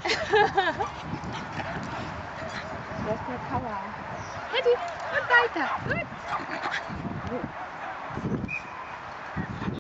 Das ist eine Power. Teddy, und weiter. Gut.